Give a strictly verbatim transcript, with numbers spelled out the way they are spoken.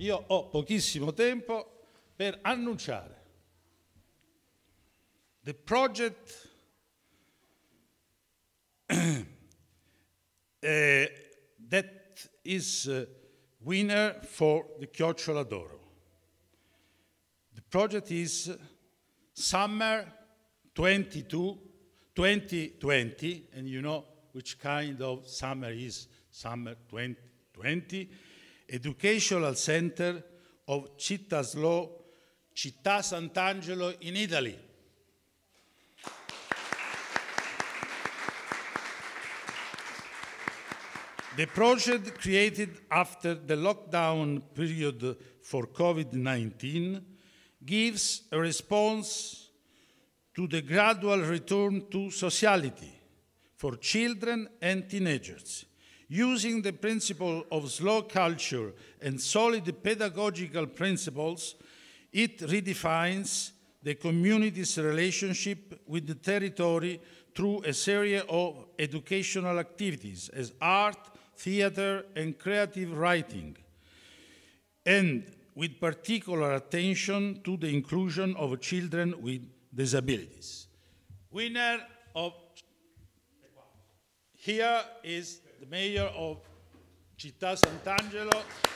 io ho pochissimo tempo per annunciare. The project uh, that is uh, winner for the CHIOCCIOLA d'Oro. The project is Summer twenty-two, twenty twenty, and you know which kind of summer is Summer twenty twenty, Educational Center of Cittaslow, Città Sant'Angelo in Italy. The project, created after the lockdown period for COVID nineteen, gives a response to the gradual return to sociality for children and teenagers. Using the principle of slow culture and solid pedagogical principles, it redefines the community's relationship with the territory through a series of educational activities as art, theater, and creative writing, and with particular attention to the inclusion of children with disabilities. Winner of, here is the mayor of Città Sant'Angelo.